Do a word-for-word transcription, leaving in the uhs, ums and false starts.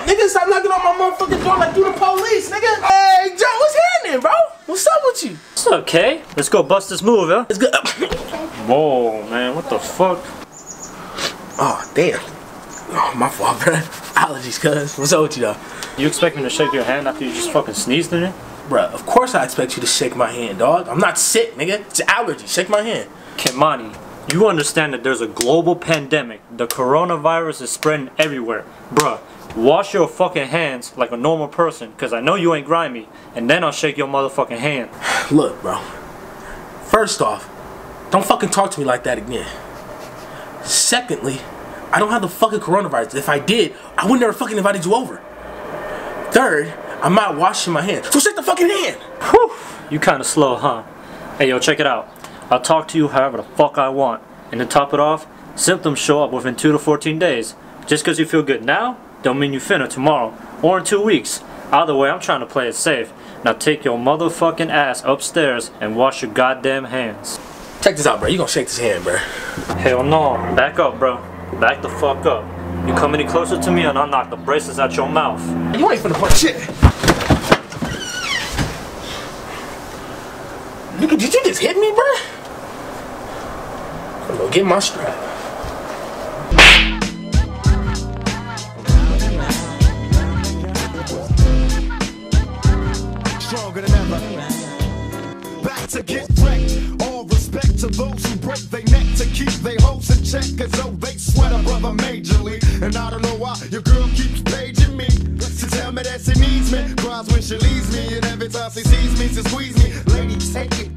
nigga. Stop knocking on my motherfucking door like you the police, nigga. Hey, Joe, what's happening, bro? What's up with you? What's up, Kay? Let's go bust this move, huh? Let's go. Whoa, man, what the fuck? Oh, damn. Oh, my fault, bro. Allergies, cuz. What's up with you, though? You expect me to shake your hand after you just fucking sneezed in it? Bruh, of course I expect you to shake my hand, dog. I'm not sick, nigga. It's an allergy. Shake my hand. Kimani, you understand that there's a global pandemic. The coronavirus is spreading everywhere. Bruh, wash your fucking hands like a normal person, cause I know you ain't grimy, and then I'll shake your motherfucking hand. Look, bro. First off, don't fucking talk to me like that again. Secondly, I don't have the fucking coronavirus. If I did, I would never fucking invited you over. Third, I'm not washing my hands. So shake the fucking hand. Whew, you kinda slow, huh? Hey, yo, check it out. I'll talk to you however the fuck I want. And to top it off, symptoms show up within two to fourteen days. Just cause you feel good now, don't mean you finna tomorrow. Or in two weeks. Either way, I'm trying to play it safe. Now take your motherfucking ass upstairs and wash your goddamn hands. Check this out, bro. You gonna shake this hand, bro. Hell no. Back up, bro. Back the fuck up. You come any closer to me and I'll knock the braces out your mouth. You ain't finna punch shit. Nigga, did you just hit me, bro? I'm gonna get my strap. Stronger than ever. Back to get wrecked. All respect to those who break their neck to keep their hopes in check, cause though they sweat a brother majorly. And I don't know why your girl keeps paging me to tell me that she needs me. Cries when she leaves me, and every time she sees me, she squeeze me. Lady, take it